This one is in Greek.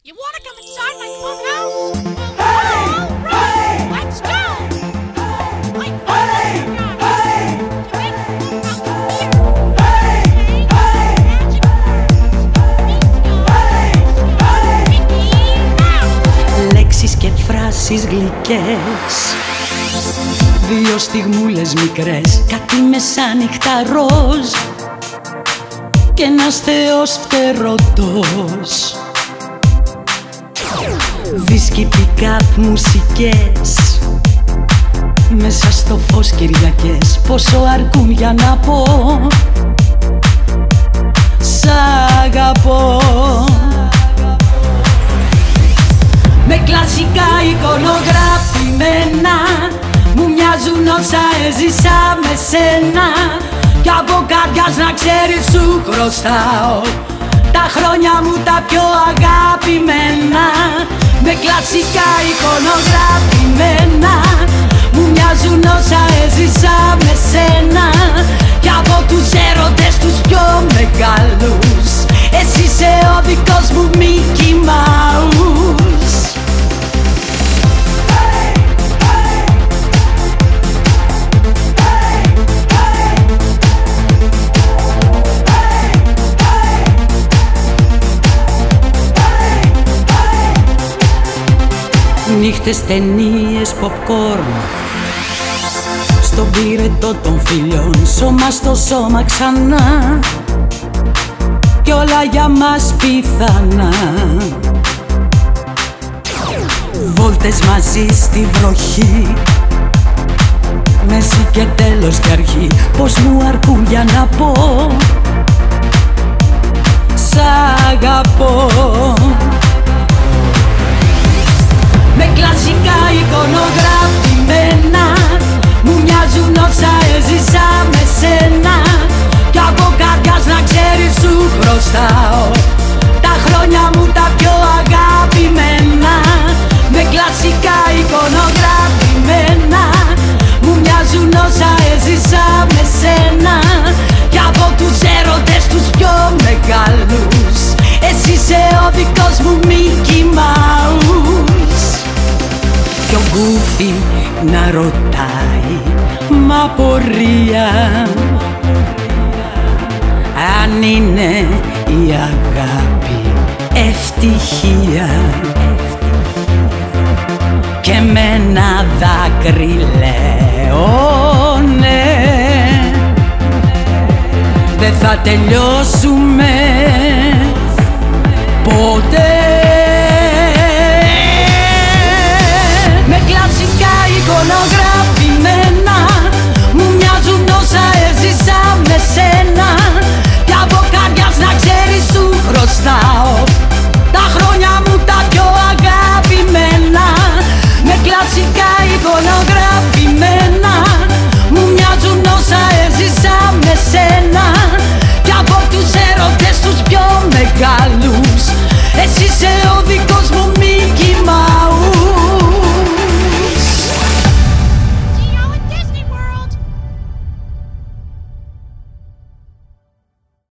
You wanna come inside my clubhouse? Hey! Hey! Let's go! Hey! Hey! Λέξεις και φράσεις γλυκές, δύο στιγμούλες μικρές, κάτι μεσάνυχτα ροζ και ένας θεός φτερωτός. Δίσκοι pick-up μουσικές, μέσα στο φως Κυριακές, πόσο αρκούν για να πω σ' αγαπώ. Με κλασικά εικονογραφημένα μου μοιάζουν όσα έζησα με σένα, κι από καρδιάς να ξέρεις σου χρωστάω τα χρόνια μου τα πιο αγαπημένα. Με κλασικά εικονογραφημένα μου μοιάζουν όσα έζησα με σένα, κι από τους έρωτες τους πιο μεγάλους εσύ είσαι ο δικός μου Mickey Mouse. Νύχτες, ταινίες, popcorn, στον πυρετό των φιλιών, σώμα στο σώμα ξανά, κι όλα για μας πιθανά. Βόλτες μαζί στη βροχή, μέση και τέλος και αρχή, πως μου αρκούν για να πω σ' αγαπώ. Με κλασικά εικονογραφημένα μου μοιάζουν όσα έζησα με σένα, κι από καρδιάς να ξέρεις σου χρωστάω τα χρόνια μου τα πιο αγαπημένα. Με κλασικά εικονογραφημένα μου μοιάζουν όσα έζησα με σένα, κι από τους έρωτες τους πιο μεγάλους εσύ είσαι ο δικός μου Mickey Mouse. Κι ο Γκούφι να ρωτάει μ' απορία αν είναι η αγάπη ευτυχία, και με ένα δάκρυ λέω ναι, δεν θα τελειώσουμε